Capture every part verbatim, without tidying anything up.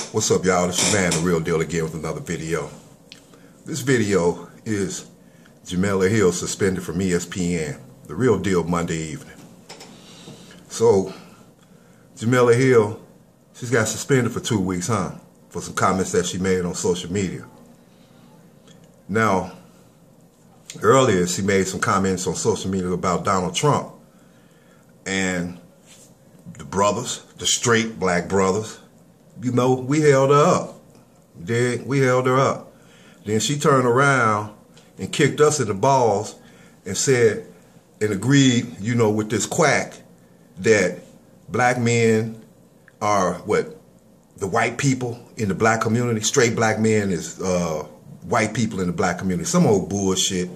What's up, y'all? It's your man, The Real Deal, again with another video. This video is Jemele Hill suspended from E S P N. The Real Deal Monday evening. So, Jemele Hill, she's got suspended for two weeks, huh? For some comments that she made on social media. Now, earlier she made some comments on social media about Donald Trump. And the brothers, the straight black brothers, you know, we held her up. Then we held her up. Then she turned around and kicked us in the balls and said and agreed, you know, with this quack that black men are what? The white people in the black community. Straight black men is uh, white people in the black community. Some old bullshit.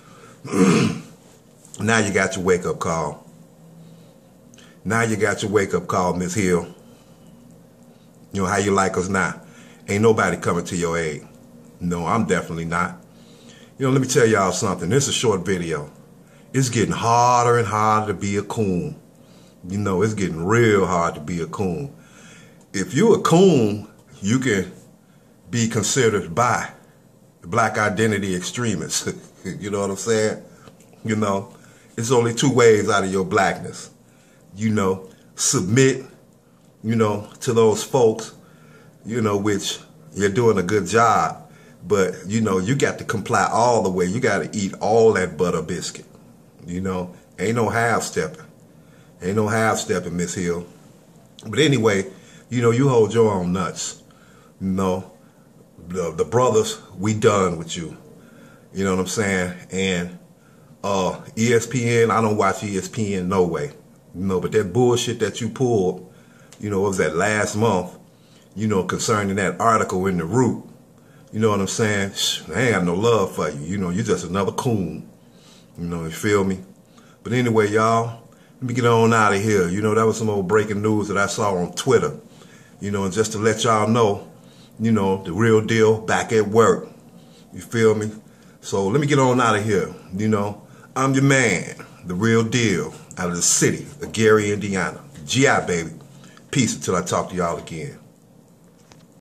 Now you got your wake-up call. Now you got your wake-up call, Miss Hill. You know, how you like us now? Ain't nobody coming to your aid. No, I'm definitely not. You know, let me tell y'all something. This is a short video. It's getting harder and harder to be a coon. You know, it's getting real hard to be a coon. If you a coon, you can be considered by black identity extremists. You know what I'm saying? You know, it's only two ways out of your blackness. You know, submit, you know, to those folks, you know, which you're doing a good job. But, you know, you got to comply all the way. You got to eat all that butter biscuit. You know, ain't no half-stepping. Ain't no half-stepping, Miss Hill. But anyway, you know, you hold your own nuts. You know, the, the brothers, we done with you. You know what I'm saying? And uh, E S P N, I don't watch E S P N no way. You know, but that bullshit that you pulled, you know, what was that last month, you know, concerning that article in The Root, you know what I'm saying? I ain't got no love for you. You know, you're just another coon. You know, you feel me? But anyway, y'all, let me get on out of here. You know, that was some old breaking news that I saw on Twitter. You know, and just to let y'all know, you know, the real deal back at work. You feel me? So let me get on out of here. You know, I'm your man, the real deal, out of the city of Gary, Indiana. G I, baby. Peace until I talk to y'all again.